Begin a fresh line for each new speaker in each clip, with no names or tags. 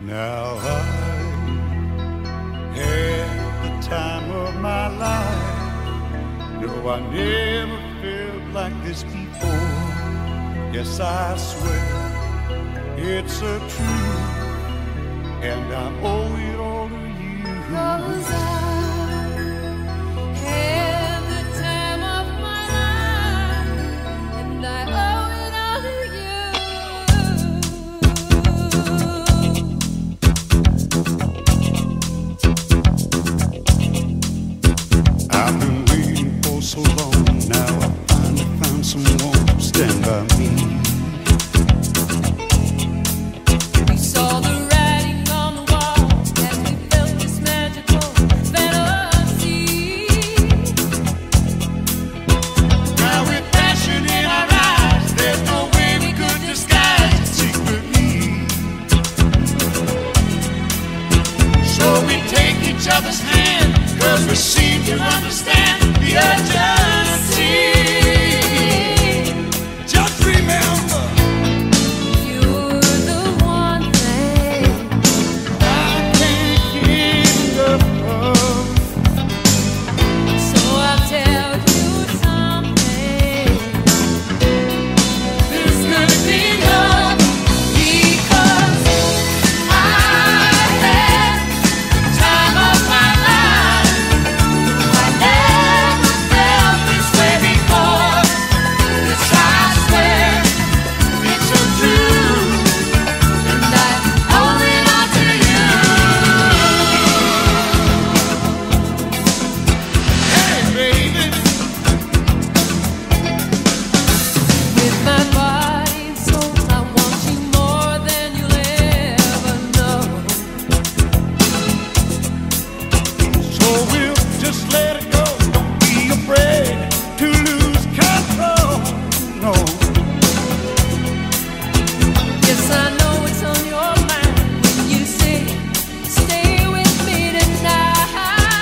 Now I had the time of my life. No, I never felt like this before. Yes, I swear it's a truth, and I owe it all to you.
'Cause I had the time of my life, and I owe it all to you.
I've been waiting for so long. Now I finally found someone to stand by me.
We saw the writing on the wall as we felt this magical fantasy.
Now with passion in our eyes, there's no way we could disguise it secretly. So we take each other's hand, 'cause we seem to understand the urgency. Just remember,
You're the one thing
I can't get enough of.
so I'll tell you something.
This could be love,
Because I had the time of my life. I never felt this way before. Yes, I swear
it's a truth.
and I owe it all to you.
Hey, baby.
With my body and soul, I want you more than you'll ever know.
So we'll just let it go. Don't be afraid to lose control. No,
Yes, I know it's on your mind when you say, stay with me tonight.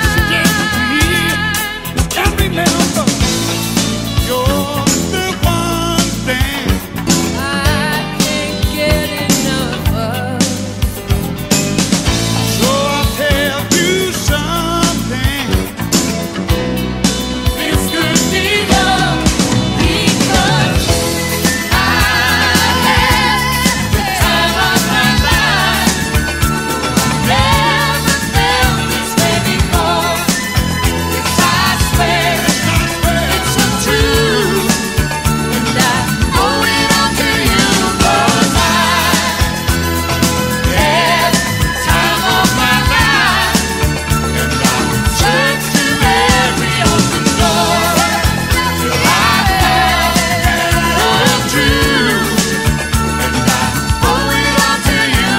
and remember, you're the one thing
I can't get enough of.
so I'll tell you something.
This could be love because I had the time of my life. Never felt this way before. Yes, I swear it's a truth, and I owe it all to you. 'Cause I had the time of my life, and I searched through every open door till I found the truth, and I owe it all to you.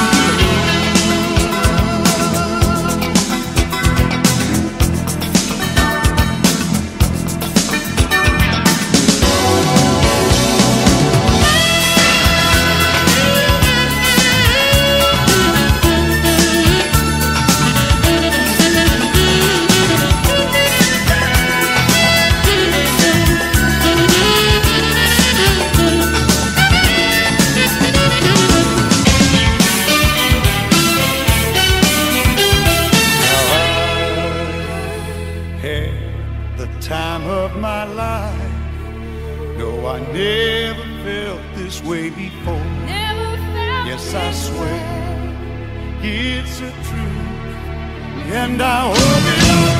Had the time of my life. No, I never felt this way before.
Never felt
Yes, I
this
swear
way.
it's a truth, and I hope it all.